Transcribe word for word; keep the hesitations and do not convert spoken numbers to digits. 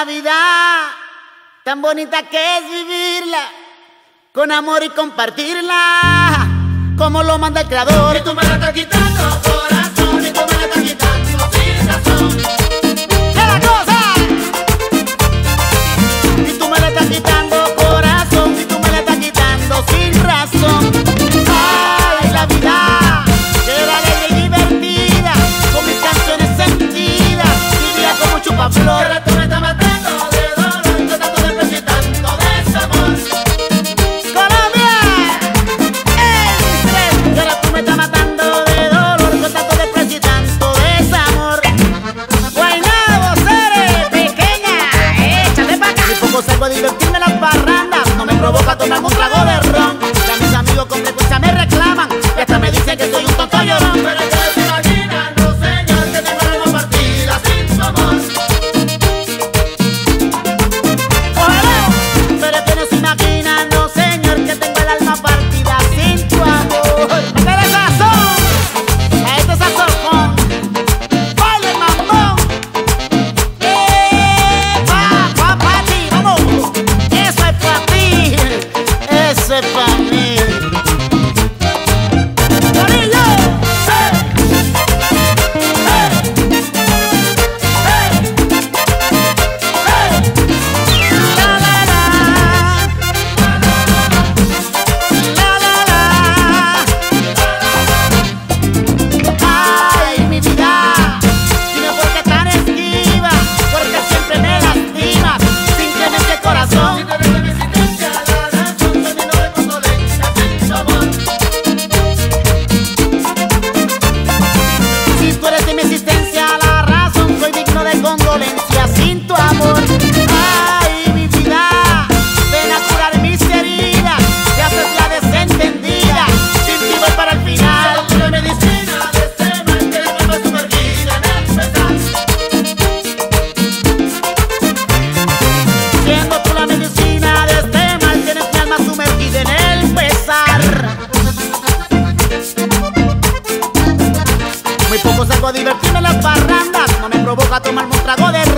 la vida, tan bonita que es vivirla, con amor y compartirla, como lo manda el Creador. Y tú me la estás quitando, corazón, y tú me la estás quitando sin razón. ¡Ya la cosa! Y tú me la estás quitando, corazón, y tú me la estás quitando sin razón. ¡Ay, la vida! Que era alegre y divertida, con mis canciones sentidas, vivía como chupaflor. Ahora tú me estás matando de dolor, yo tanto desprecio y tanto desamor. ¡Colombia! ¡Ey, tres! Y ahora tú me estás matando de dolor, yo tanto desprecio y tanto desamor. Guaynabo, Cere, pequeña, échate pa' acá. Muy poco salgo a divertirme en las barrandas, no me provoca tomarme un trago de ron. Ya mis amigos con frecuencia me reclaman y hasta me dicen que soy un tonto llorón. Pero es que no se imaginan, no señor, que tengo la alma partida sin tu amor. Ojalá, pero es que no se imaginan, no señor, que tengo el alma partida sin tu amor. ¡Métele sazón! A este sazón, ¡baile, mamón! ¡Eh, pa, pa, pa ti, vamos! Eso es pa' ti, eso es pa' mí. ¡Corillo! La, la, la. La, la, la. Ay, mi vida, dime por qué tan esquiva, porque siempre me lastimas, simplemente corazón. Si tú eres de mi existencia, la razón, soy digno de condolencia sin tu amor. Si tú eres de mi existencia, la razón, soy digno de condolencia sin tu amor. Ay, mi vida, ven a curar mis heridas, te haces la desentendida, sin ti voy para el final. Tú eres medicina de este mal que la alma sumergida en el pesar. Siendo tú la medicina de este mal, tienes mi alma sumergida en el pesar. Muy poco salgo a divertirme en las barrandas, no me provoca tomarme un trago de